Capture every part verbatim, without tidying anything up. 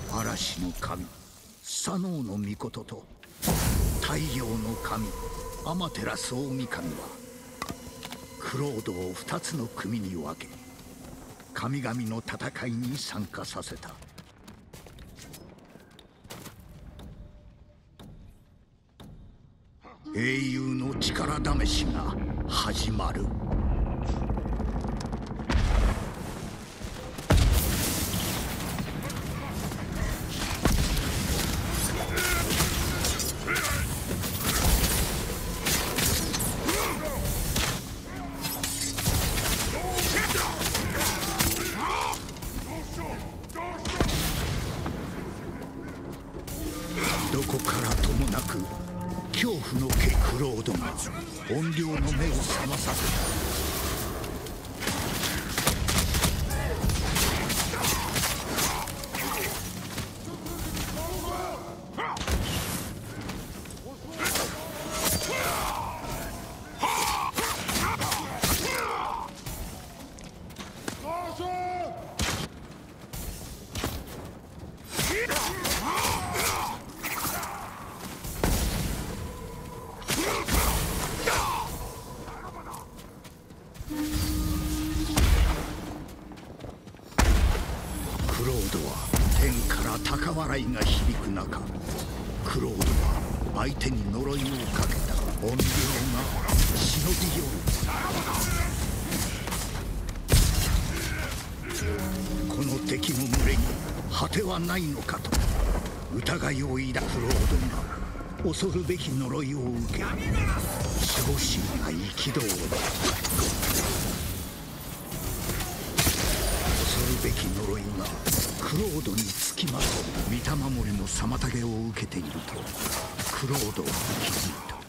嵐の神左脳の御事と太陽の神アマテラス大神はクロードを二つの組に分け神々の戦いに参加させた。英雄の力試しが始まる。どこからともなく恐怖のケクロードが怨霊の目を覚まさせた。クロードは天から高笑いが響く中、クロードは相手に呪いをかけた怨霊が忍び寄る。この敵の群れに果てはないのかと疑いを抱くクロードが恐るべき呪いを受け、守護神が憤る。恐るべき呪いがクロードにつきまとう。御霊守の妨げを受けているとクロードは気づいた。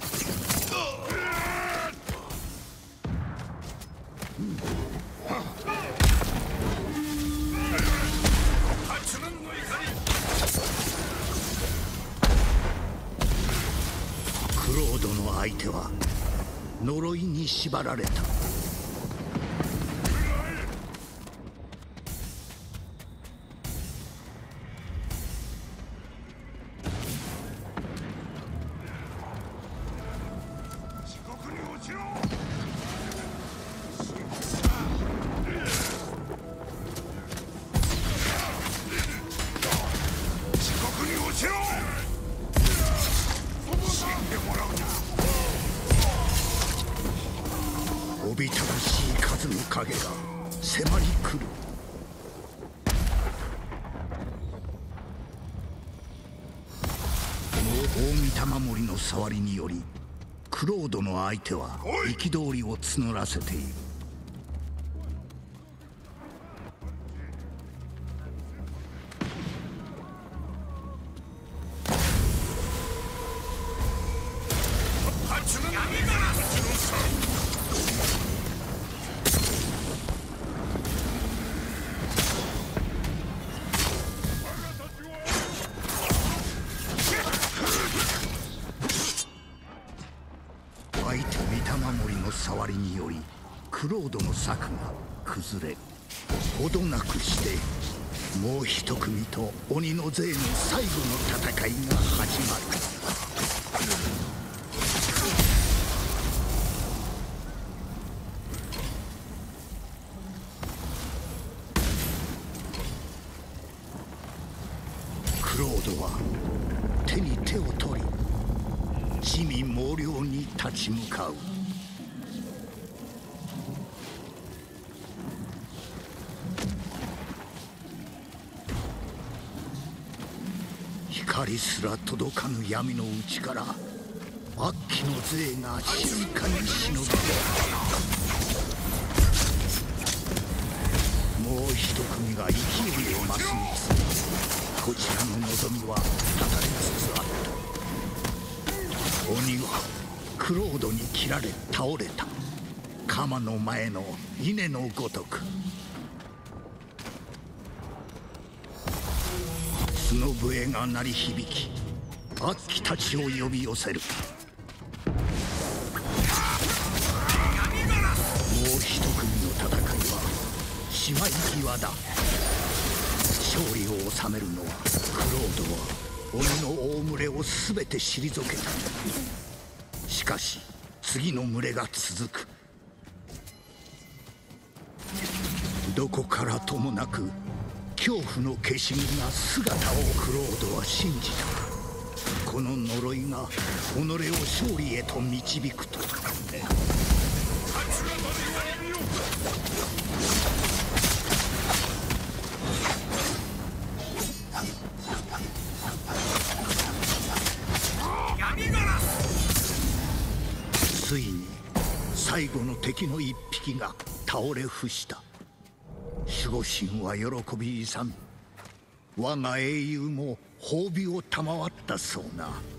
クロードの相手は呪いに縛られた。おびただしい数の影が迫り来る。この大御霊守の触りによりクロードの相手は憤りを募らせている。相手御霊守の触りによりクロードの策が崩れ、ほどなくしてもう一組と鬼の勢の最後の戦いが始まる。クロードは手に手を取り地味猛量に立ち向かう。光すら届かぬ闇の内から悪鬼の勢が静かに忍び寄る。もう一組が勢いを増すにつれこちらの望みは断たれつつあった。鬼はクロードに切られ倒れた。鎌の前の稲のごとく。角笛が鳴り響き悪鬼たちを呼び寄せる。もう一組の戦いはしまい際だ。正勝利を収めるのはクロードは鬼の大群れを全て退けた。しかし次の群れが続く。どこからともなく恐怖の化身が姿をクロードは信じた。この呪いが己を勝利へと導くと。ついに最後の敵の一匹が倒れ伏した。守護神は喜び勇み、我が英雄も褒美を賜ったそうな。